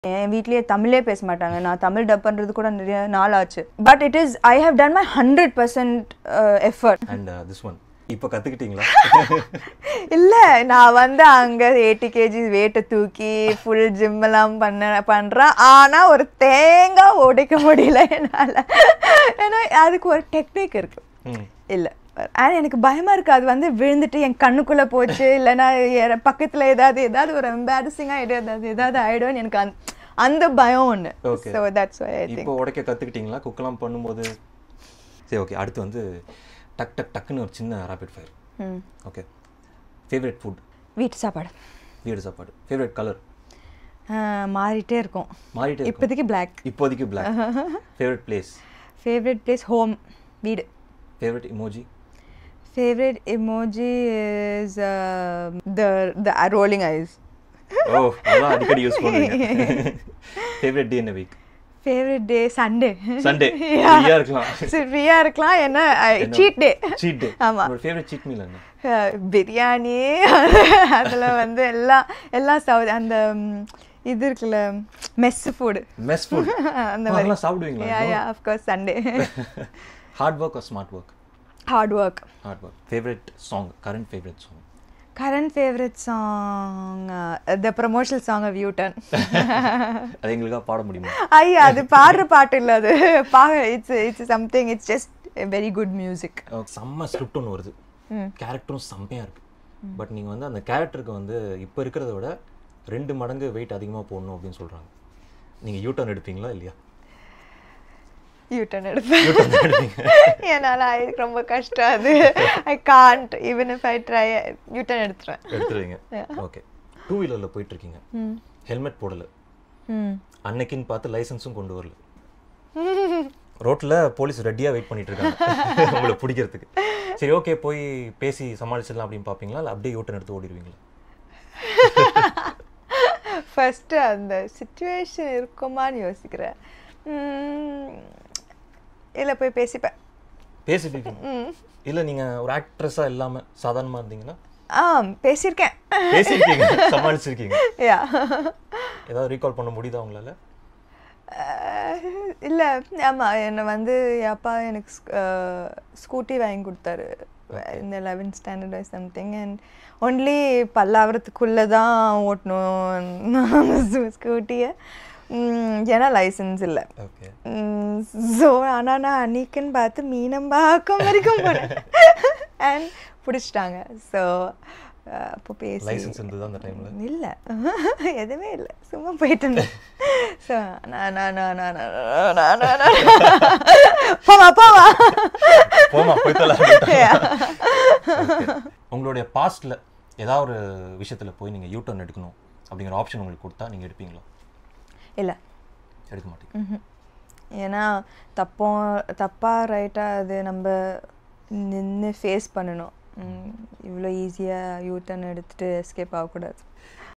என் வீட்லயே தமிழே பேச மாட்டாங்க. நான் தமிழ் டப் பண்றது கூட நிறைய நாள் ஆச்சு. But it is I have done my 100% effort. And this one இப்போ கத்துக்கிட்டீங்களா? இல்ல நான் வந்து அங்க 80 kg வெயிட்ட தூக்கி ஃபுல் ஜிம் எல்லாம் பண்றேன். ஆனா ஒரு தேங்காய் உடைக்க முடியல என்னால. ஏன்னா அதுக்கு ஒரு டெக்னிக் இருக்கு. இல்ல ஆனால் எனக்கு பயமாக இருக்குது. அது வந்து விழுந்துட்டு என் கண்ணுக்குள்ளே போச்சு, இல்லைன்னா பக்கத்தில் ஏதாவது ஒரு எம்பாரசிங்காக ஏதாவது ஆகிடும்னு எனக்கு அந்த பயம் ஒன்று. So that's why I think. இப்போ உடைக்க கற்றுக்கிட்டீங்களா குக்கெல்லாம் பண்ணும்போது? சரி, ஓகே. அடுத்து வந்து டக் டக் டக்குன்னு ஒரு சின்ன rapid fire. Okay. Favourite food? வீட்டு சாப்பாடு. Favourite colour? மாறிட்டே இருக்கும். இப்போதைக்கு பிளாக். Favourite place? ஹோம், வீடு. Favorite emoji is the rolling eyes. Oh, அதான் அடிக்கடி யூஸ் பண்ணுவீங்க. Favorite day in a week? Favorite day Sunday. ஃப்ரீயா இருக்கலாம். என்ன cheat day. ஆமா. உங்க favorite cheat meal என்ன? பிரியாணி. அதுல வந்து எல்லாம் சவுத் அந்த இது இருக்குல்ல மெஸ் ஃபுட். அந்த மாதிரி சாப்பிடுவீங்களா? Yeah, of course, Sunday. Hard work or smart work? Hard work. Favorite song? Current favorite song? The promotional song of U-turn. அது எங்களுக்கா பாட முடியுமா? ஐயா அது பாடுற பாட்டு இல்ல, அது it's something, it's just a very good music. செம்ம ஸ்கிரிப்ட் ஒன்று வருது, கேரக்டரும் செம்மையா இருக்கு. பட் நீங்க வந்து அந்த கேரக்டருக்கு வந்து இப்போ இருக்கிறத விட 2 மடங்கு வெயிட் அதிகமாக போடணும் அப்படின்னு சொல்றாங்க. நீங்க யூ-டர்ன் எடுப்பீங்களா இல்லையா? யூ-டர்ன் எடுப்பேன். என்னால் எனக்கு ரொம்ப கஷ்டம் அது. I can't even if I try. U turn எடுத்துருவீங்க. ஓகே. 2-வீலர்ல போயிட்டு இருக்கீங்க, ஹெல்மெட் போடல, அன்னைக்குன்னு பார்த்து லைசன்ஸும் கொண்டு வரல, ரோட்ல போலீஸ் ரெடியா வெயிட் பண்ணிட்டு இருக்காங்க உங்களை பிடிக்கிறதுக்கு. சரி, ஓகே, போய் பேசி சமாளிச்சிடலாம் அப்படின்னு பார்ப்பீங்களா, இல்லை அப்படியே யூ-டர்ன் எடுத்து ஓடிடுவீங்களா? ஃபர்ஸ்ட் அந்த சிச்சுவேஷன் இருக்குமான்னு யோசிக்கிறேன். இல்லை போய் பேசிப்பீங்க. இல்லை நீங்கள் ஒரு ஆக்ட்ரஸாக இல்லாமல் சாதாரணமாக இருந்தீங்கன்னா? பேசியிருக்கேன், சமாளிச்சிருக்கீங்க. ஏதாவது ரீகால் பண்ண முடியுதா உங்களால்? இல்லை, ஆமாம். என்னை வந்து என் அப்பா எனக்கு ஸ்கூட்டி வாங்கி கொடுத்தாரு இந்த 11th standard or something, and only பல்லாவரத்துக்குள்ளே தான் ஓட்டணும் ஸ்கூட்டியை. ஏன்னா லைசன்ஸ் இல்லை. ஸோ ஆனால் நான் அன்னைக்குன்னு பார்த்து மீனம்பாக்கம் வரைக்கும் போனேன் அண்ட் பிடிச்சிட்டாங்க. ஸோ அப்போ பேசி லைசன்ஸ் இருந்தது அந்த டைமில்? இல்லை, எதுவுமே இல்லை, சும்மா போயிட்டு இருந்தேன். ஸோ உங்களுடைய பாஸ்ட்ல ஏதாவது ஒரு விஷயத்தில் போய் நீங்கள் யூ-டர்ன் எடுக்கணும் அப்படிங்கிற ஆப்ஷன் உங்களுக்கு கொடுத்தா நீங்கள் எடுப்பீங்களா? இல்லை, எடுக்க மாட்டேங்க. ஏன்னா தப்பா ரைட்டா அது நம்ம நின்று ஃபேஸ் பண்ணணும். இவ்வளோ ஈஸியாக யூ-டர்ன் எடுத்துகிட்டு எஸ்கேப் ஆகக்கூடாது.